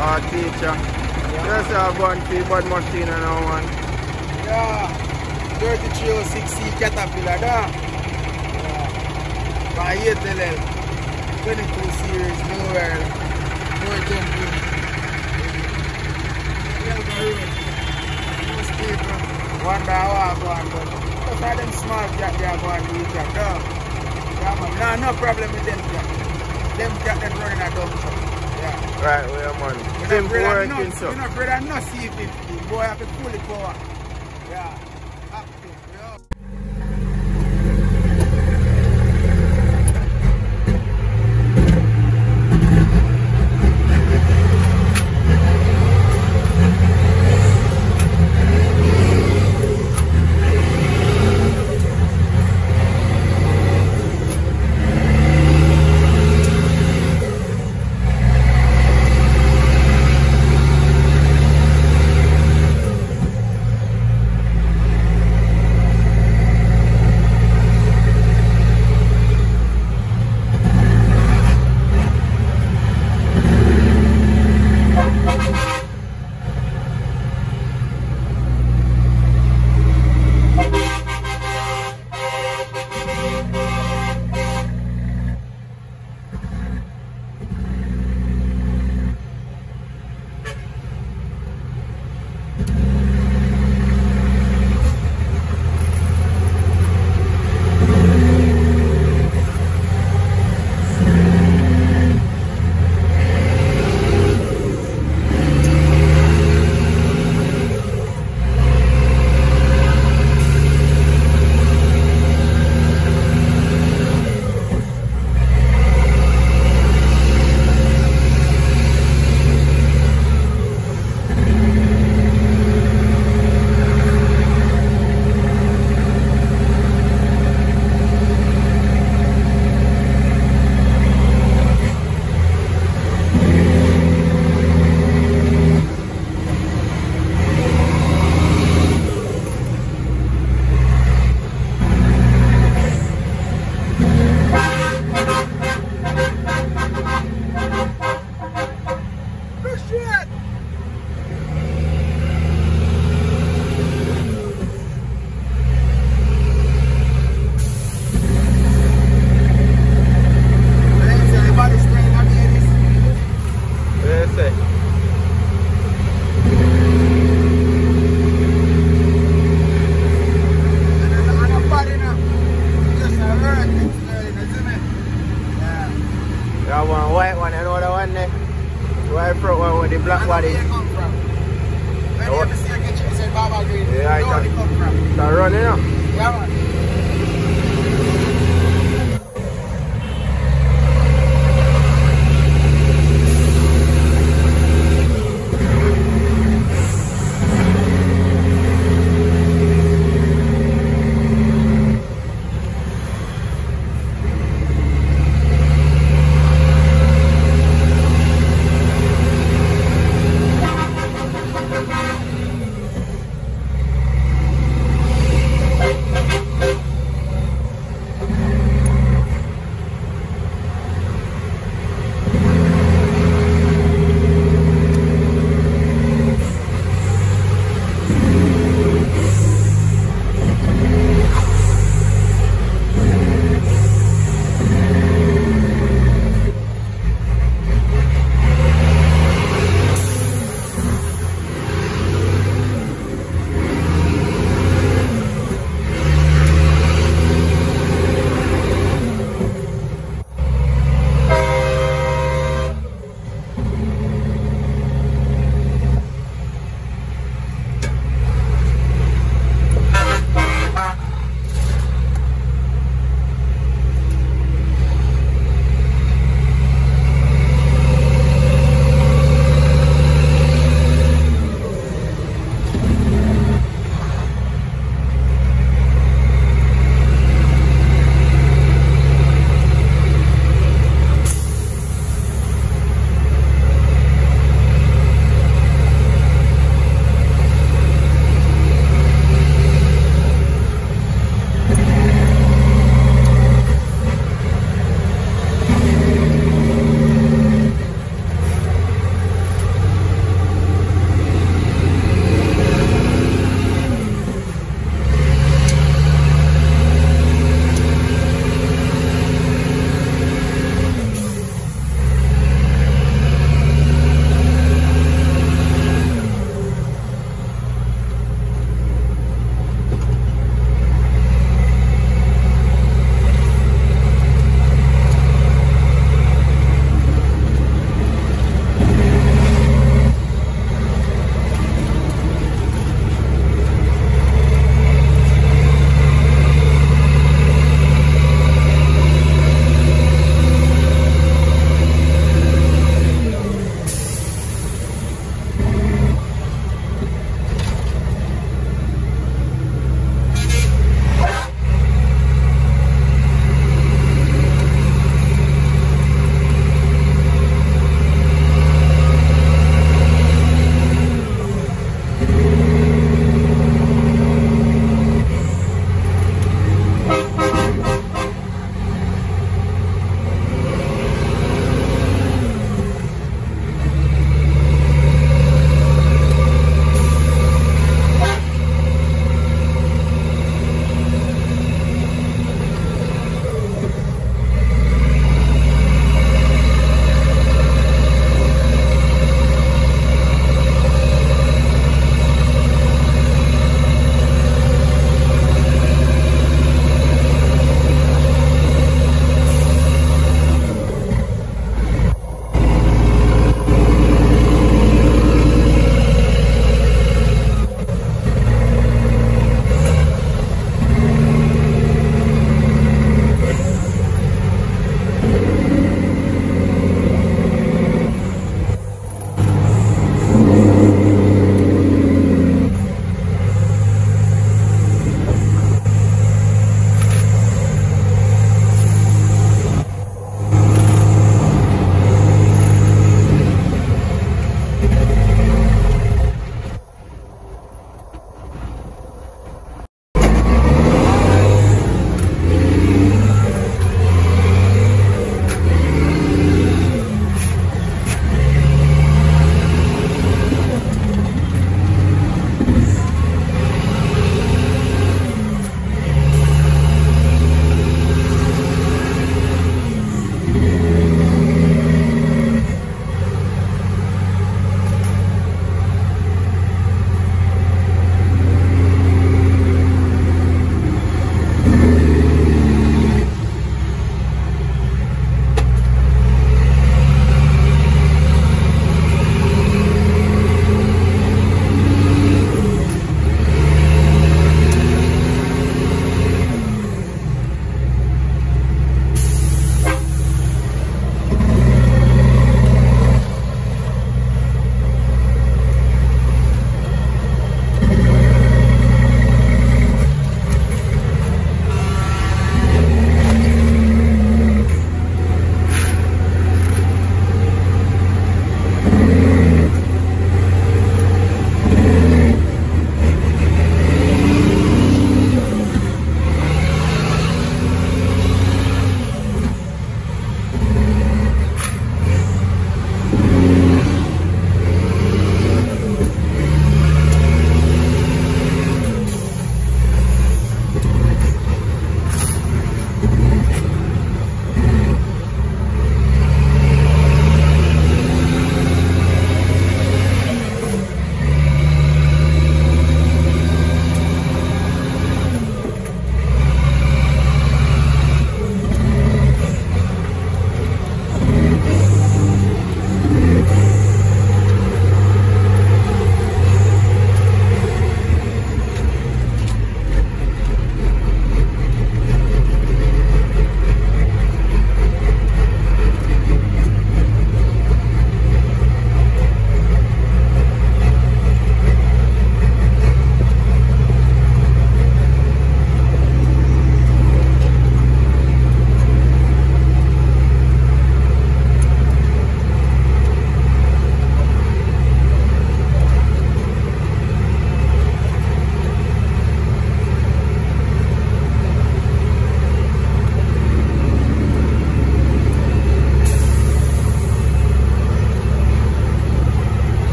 Our teacher. Yes, I'm going to see bad machine now, man. Yeah. 3306C Caterpillar, da. Yeah. My 8LL. 22 series, New World. No jumping. Most people wonder how I go on, but most of them small cat they are going to eat cat, da. Yeah, man. No problem with them cat. Them cat them running a dump truck. Yeah. Right, well, man. Simple working, so. You're not afraid of no C50. Boy, I have to fully power. Yeah. Active, yeah. That one white one, you know the one there? White front one with the black body. Where come from? Where do you see a kitchen say Baba Green? Yeah, Where do you come from? It's a run, you know? Yeah, man.